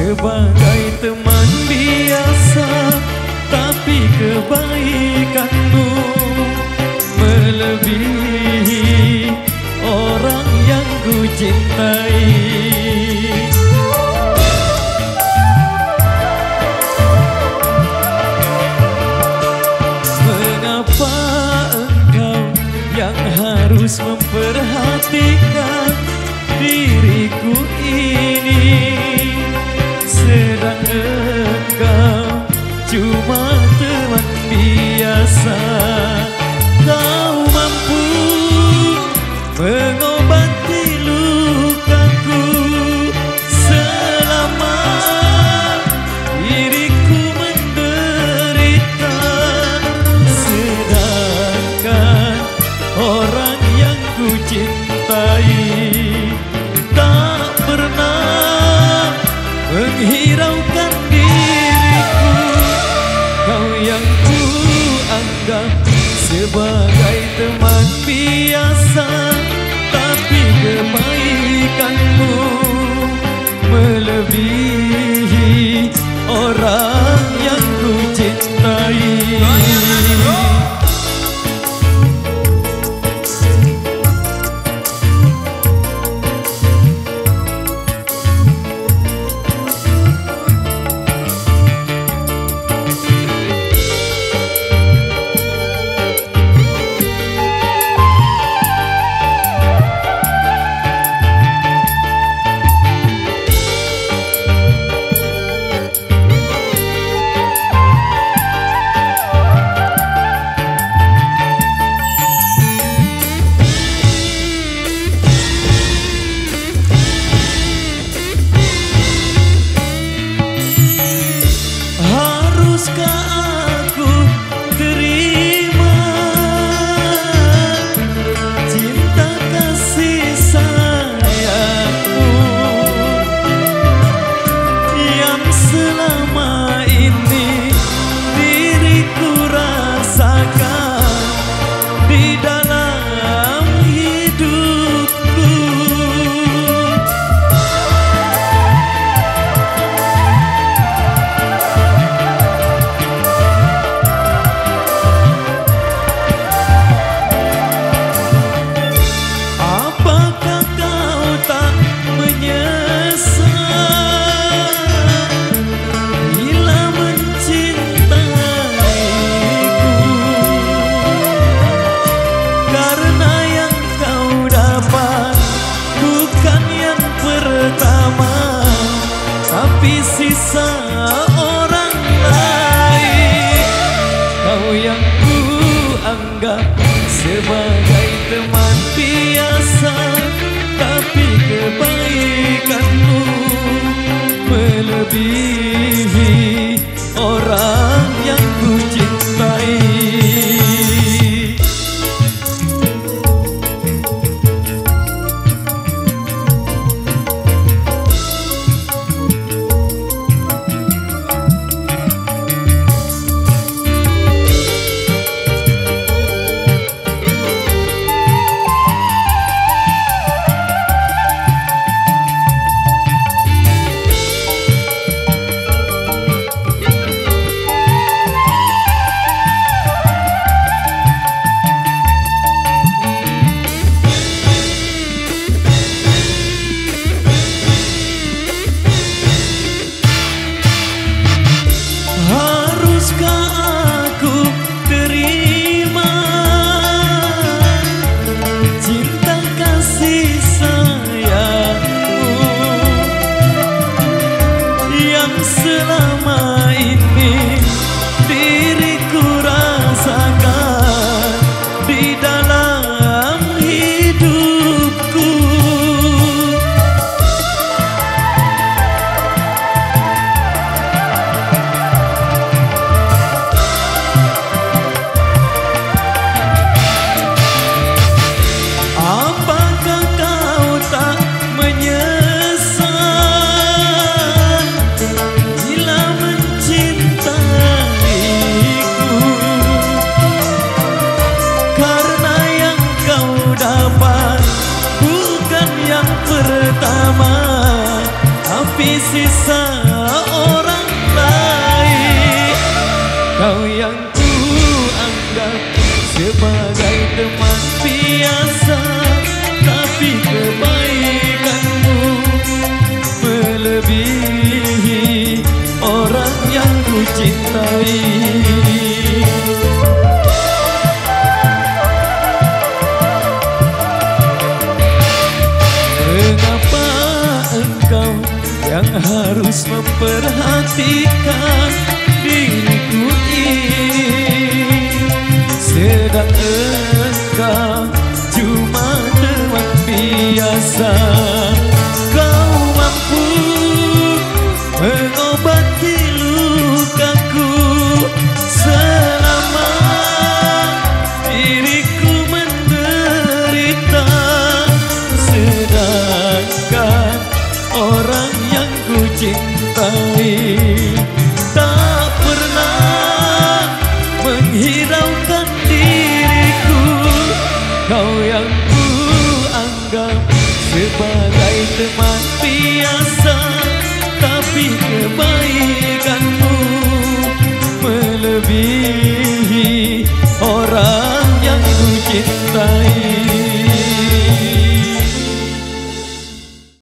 sebagai teman biasa, tapi kebaikanmu melebihi orang yang ku cintai. Mengapa engkau yang harus memperhatikan diriku ini, sedang engkau cuma teman biasa? Kau mampu mengobati lukaku selama diriku menderita, sedangkan orang yang ku cintai tak pernah menghiraukan diriku. Kau yang ku anggap sebagai teman biasa, tapi kebaikanmu melebihi orang yang ku cintai. Haruskah aku terima cinta kasih sayangmu yang selama ini diriku rasakan di dalam hidupku? Tapi sisa orang lain, kau yang ku anggap sebagai teman biasa, tapi kebaikanmu melebihi orang yang ku cintai. yang harus memperhatikan diriku ini, sedang engkau cuma teman biasa. Kau mampu mengobati lukaku selama diriku menderita, sedangkan orang yang ku cintai tak pernah menghiraukan diriku. Kau yang ku anggap sebagai teman biasa, tapi kebaikanmu melebihi orang yang ku cintai.